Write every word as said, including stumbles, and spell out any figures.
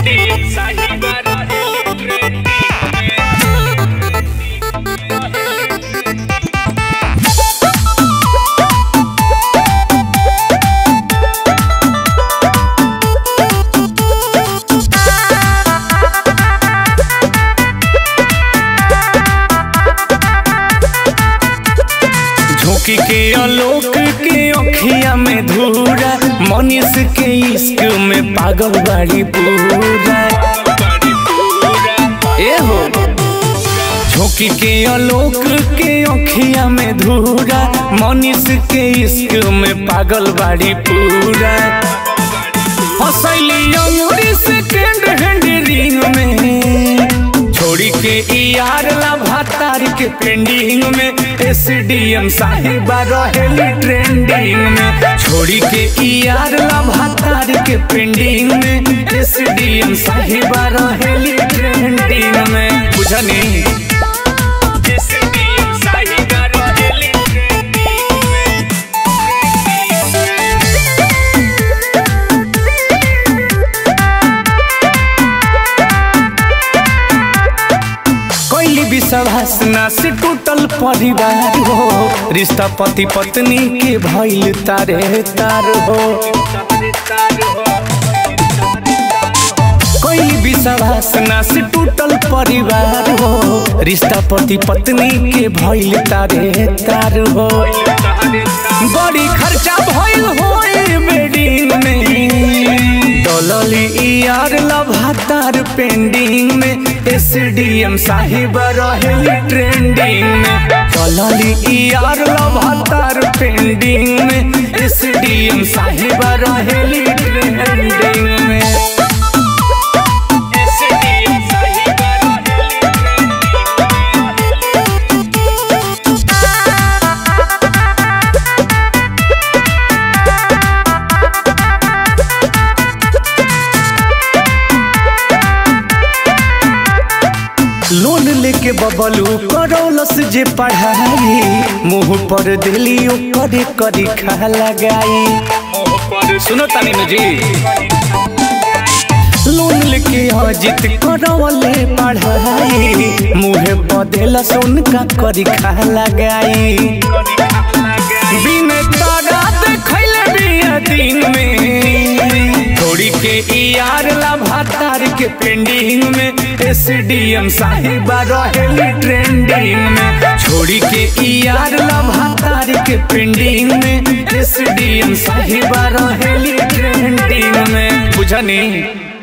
झोंकी के आलोक के अखिया में धूरा, मनीष के इश्क में पागल बाड़ी पूरा। ए हो झोंकी के आलोक के अखिया में धूरा, मनीष के इश्क में पागल बाड़ी पूरा। फसैली अंगूरी सेकेंड हैंड रिंग में, छोड़ी के यार ला भातार के पेंडिंग में। एसडीएम साहिबा रहेली ट्रेंडिंग में, छोड़ी के यार ला भातार के पेंडिंग में। एसडीएम साहिबा रहेली ट्रेंडिंग में, बुझनी। विश्वासना से टूटल परिवार हो, रिश्ता पति पत्नी के भइल तारे तार हो। कोई विश्वासना से टूटल परिवार हो, रिश्ता पति पत्नी के भइल तारे तार हो। बड़ी खर्चा भइल हो वेडिंग में, डॉलली यार लभातार पेंडिंग में। एसडीएम साहिबा रहेली ट्रेंडिंग में, डॉलली यार लभातार पेंडिंग में। एसडीएम साहिबा रहेली ट्रेंडिंग में। लोन लेके बबलू करौलस जे पढ़ाई, मुँह पर दिली करे करी खा लगाई। सुनो तानी जी, लोन लेके अजित करौले पढ़ाई, मुँह पर दिलस उनका करी खा लगाई। बिन तारा देखैले बिया दिन में, छोड़ी के यार ला भातार के पेंडिंग में। एसडीएम साहिबा रहेली ट्रेंडिंग में, छोड़ी के यार ला भातार के पेंडिंग में। एसडीएम साहिबा रहेली ट्रेंडिंग में, बुझनी।